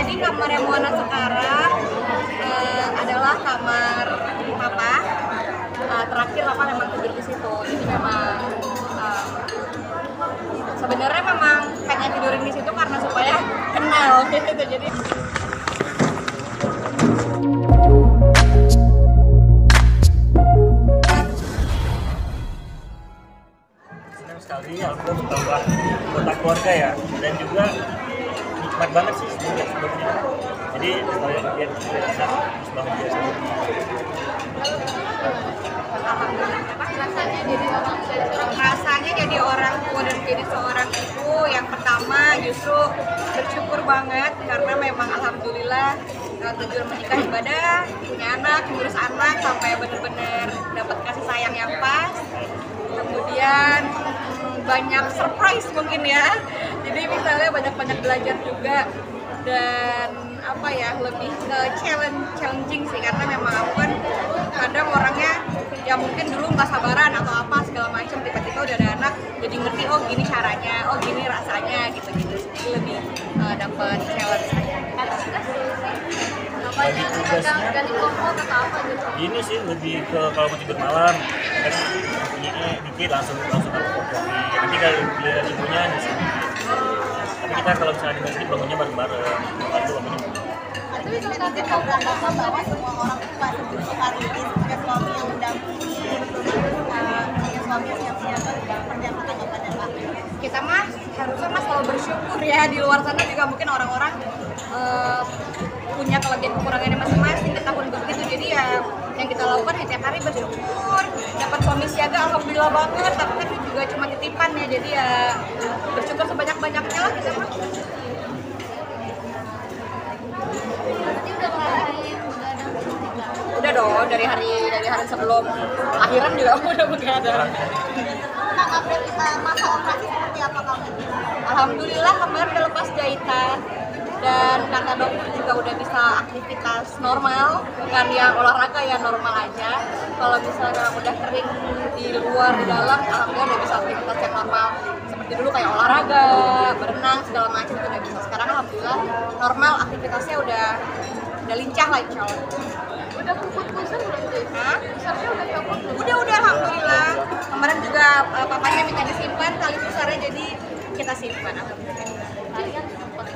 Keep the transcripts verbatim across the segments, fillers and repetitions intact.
jadi kamarnya Moana sekarang uh, adalah kamar papa. Uh, terakhir papa memang tidur di situ. Jadi memang uh, sebenarnya memang pengen tidurin di situ karena supaya kenal gitu. Jadi senang sekali alhamdulillah bertambah kota keluarga ya, dan juga nikmat banget sih sebenarnya sebelumnya. Jadi saya lihat anak terus bangun biasa. rasanya jadi orang rasanya jadi orang tua dan jadi seorang ibu yang pertama justru bersyukur banget karena memang alhamdulillah tujuan menikah ibadah, punya anak, ngurus anak sampai benar-benar dapat kasih sayang yang pas. Kemudian banyak surprise mungkin ya, jadi misalnya banyak-banyak belajar juga dan apa ya, lebih ke challenge challenging sih karena memang aku kan kadang orangnya ya mungkin dulu nggak sabaran atau apa segala macam, tiba-tiba udah ada anak jadi ngerti oh gini caranya, oh gini rasanya gitu-gitu, jadi lebih uh, dapat challenge aja. Bagi tugasnya ini sih lebih ke kalau mau tidur malam kan punya dikit langsung langsung aku kopi, nanti kalau giliran ibunya di sini. Tapi kita kalau misalnya di masjid bangunnya bareng-bareng, bantu bangunnya. Tapi kita tidak beranggapan bahwa semua orang itu pasti hari ini punya suami yang mendampingi, punya suami yang siap-siap dan pernyataan kepada Pak. Kita mah harusnya mas selalu bersyukur ya, di luar sana juga mungkin orang-orang uh, punya kelebihan kekurangannya masing-masing di tahun begitu, jadi ya yang kita lakukan ya tiap hari bersyukur dapat suami siaga, alhamdulillah banget, tapi kan itu juga cuma titipan ya, jadi ya bersyukur sebanyak-banyaknya lah kita mah. Udah dong, dari hari dari hari sebelum akhiran juga udah begadang. Nah, update kita masa operasi seperti apa kamu? Alhamdulillah kemarin udah lepas jahitan dan kata dokter juga udah bisa aktivitas normal, bukan yang olahraga ya, normal aja. Kalau misalnya udah kering di luar di dalam, alhamdulillah udah bisa aktivitas yang normal seperti dulu kayak olahraga, berenang segala macam itu udah bisa. Sekarang alhamdulillah normal, aktivitasnya udah udah lincah lah insya Allah. Udah puput pusar belum sih? Hah? Pusarnya udah copot belum? Udah udah alhamdulillah. Kemarin juga uh, papanya minta disimpan tali pusarnya, jadi kita simpan alhamdulillah. Kalian sempat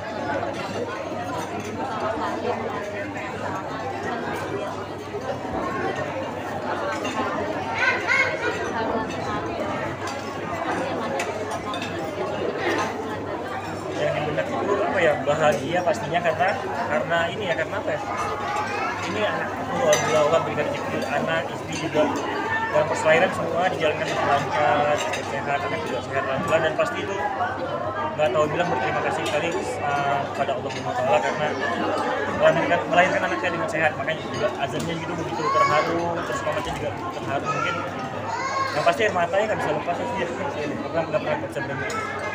Yang di benak itu apa ya, bahagia pastinya karena karena ini ya, karena apa ya, ini anak aku alhamdulillah Allah berikan rezeki, anak istri juga dalam perselairan semua dijalankan dengan lancar, sehat, anak juga sehat alhamdulillah, dan pasti itu nggak tahu bilang berterima kasih sekali uh, kepada Allah Subhanahu wa Ta'ala karena melahirkan, melahirkan anaknya dengan sehat. Makanya juga azannya gitu begitu terharu, terus mamanya juga begitu terharu, mungkin yang pasti air matanya nggak bisa lepas sih, karena nggak pernah baca benar.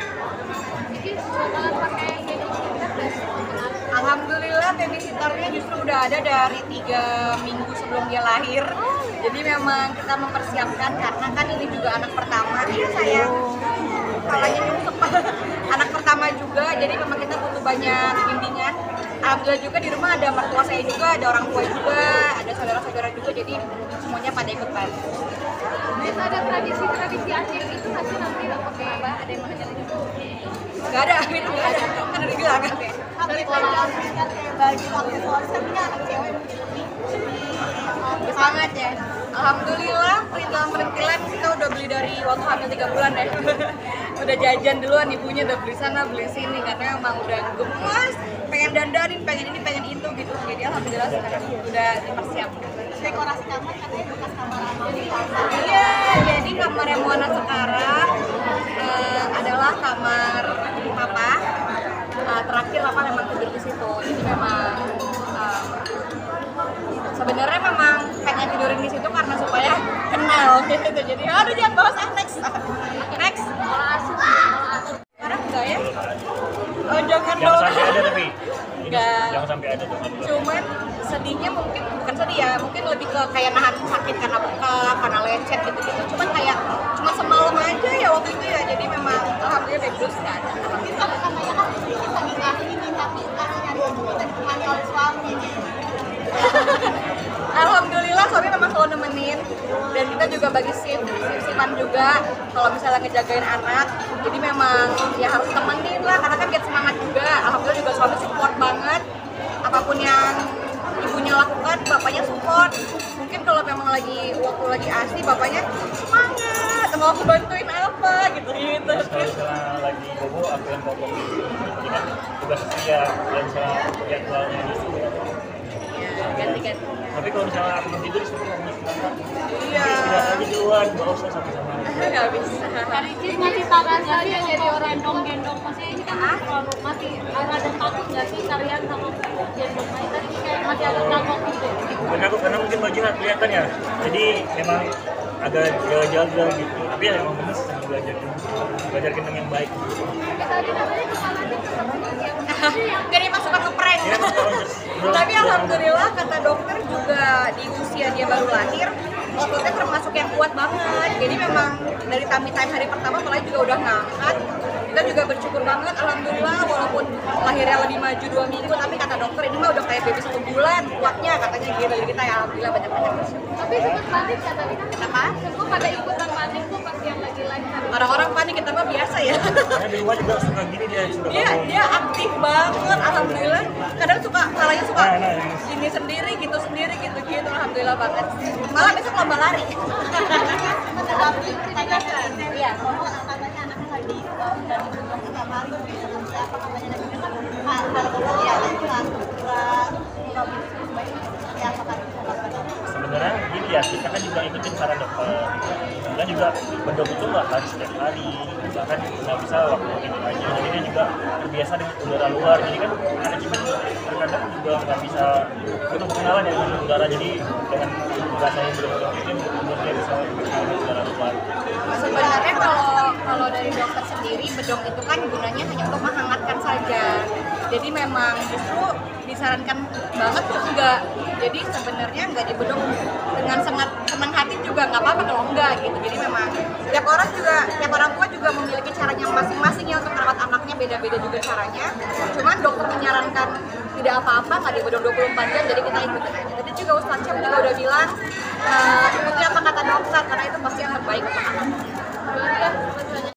Alhamdulillah babysitter-nya justru udah ada dari tiga minggu sebelum dia lahir. Jadi memang kita mempersiapkan karena kan ini juga anak pertama. Iya sayang, kepalanya nyungsep. Anak pertama juga, jadi memang kita butuh banyak bimbingan. Alhamdulillah juga di rumah ada mertua saya juga, ada orang tua juga, ada saudara-saudara juga, jadi semuanya pada ikut bantu. Biasa ada tradisi-tradisi Aceh itu nggak sih nanti nggak pakai apa? Ada yang mana jadi? Gak ada, itu gak ada, kan udah bilang kan ya. Dari pelajaran kan kayak baju aksesoris, tapi kan anak cewek mungkin lebih Sangat ya. Alhamdulillah perintilan-perintilan kita udah beli dari waktu hamil tiga bulan ya. Udah jajan duluan, ibunya udah beli sana beli sini karena emang udah gemas, pengen dandanin, pengen ini, pengen itu gitu. Jadi alhamdulillah sekarang udah dipersiapkan. dekorasi kamar katanya bekas kamar lama. Iya, jadi kamarnya Moana sekarang uh, adalah kamar papa. Uh, terakhir papa memang tidur di situ. Jadi memang uh, sebenarnya memang pengen tidurin di situ karena supaya kenal gitu. Jadi aduh jangan bahas ah, next. Next. Pola asuh, Sekarang enggak ya? Oh jangan Jangan dong. sampai ada tapi ini Enggak. jangan sampai ada tuh. Cuman sedihnya mungkin bukan sedih ya, mungkin lebih ke kayak nahan sakit karena bekak, karena lecet gitu-gitu. Cuman kayak cuma semalam aja ya waktu itu ya. Jadi memang alhamdulillah bagus kan. tapi kalau katanya kan sedikit lagi nggak ini tapi kasih nyari ibu dan kok nemenin, dan kita juga bagi shift, shift-shiftan juga kalau misalnya ngejagain anak. Jadi memang ya harus temenin lah, karena kan biar semangat juga. Alhamdulillah juga suami support banget, apapun yang ibunya lakukan, bapaknya support. Mungkin kalau memang lagi waktu lagi asli, bapaknya semangat, mau aku bantuin apa gitu gitu. Terus kalau misalnya lagi bobo, aku yang popok jadi kan tugas dia dan misalnya jadwalnya gitu. Ya, ganti-ganti. Tapi kalau misalnya aku belum tidur, disuruh ngomong sekarang. Iya. Istirahat aja duluan, nggak usah sama-sama. Nggak bisa. Dari Cis masih takut nggak sih jadi orang gendong-gendong? Masih ini kan terlalu masih ada takut nggak sih kalian sama gendong? Masih tadi kayak masih ada takut gitu. Bukan aku, karena mungkin baju nggak kelihatan ya. Jadi memang agak jaga-jaga gitu. Tapi ya emang bener sih sama belajar belajar gendong yang baik. Tapi tadi namanya kepala nih Gak dimasukkan ke prank. Ya, kalau terus belum- Tapi belum- alhamdulillah kata dokter juga di usia dia baru lahir, ototnya termasuk yang kuat banget. Jadi memang dari tummy time hari pertama apalagi juga udah ngangkat. Kita juga bersyukur banget, alhamdulillah walaupun lahirnya lebih maju dua minggu, tapi kata dokter ini mah udah kayak baby satu bulan kuatnya katanya gitu. Jadi kita ya alhamdulillah banyak-banyak bersyukur. tapi sempat panik ya tadi kan? Kenapa? Semua pada ikutan panik tuh pas yang lagi lahir. Orang-orang panik, kita mah biasa ya. Karena di rumah juga suka gini dia suka Dia ngomong. dia aktif banget, alhamdulillah. Kadang suka kalanya suka Nah, nah, ini. gini sendiri, gitu sendiri, gitu gitu. Alhamdulillah banget. Malah besok lomba lari. Tapi pertanyakan, ya, kalau katanya anaknya lagi uh, dan digendong setiap hari seperti apa katanya dan juga kan hal hal ya kan kurang kurang baik seperti apa kan Sebenarnya gini ya, kita kan juga ikutin saran dokter. Kita juga bendok itu nggak harus setiap hari, bahkan nggak bisa waktu ini aja. Jadi dia juga terbiasa dengan udara luar. Jadi kan anak kita terkadang juga nggak bisa butuh pengenalan ya dengan udara. Jadi dengan rasanya bendok ini membuat dia bisa berkenalan dengan udara luar. Sebenarnya kalau kalau dari dokter sendiri, bedong itu kan gunanya hanya untuk menghangatkan saja. Jadi memang justru disarankan banget tuh enggak. Jadi sebenarnya enggak dibedong dengan sangat senang hati juga nggak apa-apa kalau enggak gitu. Jadi memang tiap orang juga, tiap orang tua juga memiliki caranya masing-masing ya untuk merawat anaknya, beda-beda juga caranya. Cuman dokter menyarankan tidak apa-apa, nggak dibedong dua puluh empat jam, jadi kita ikutin aja. Tadi juga Ustaz Syam juga udah bilang, uh, ikuti apa kata dokter karena itu pasti yang terbaik untuk anak.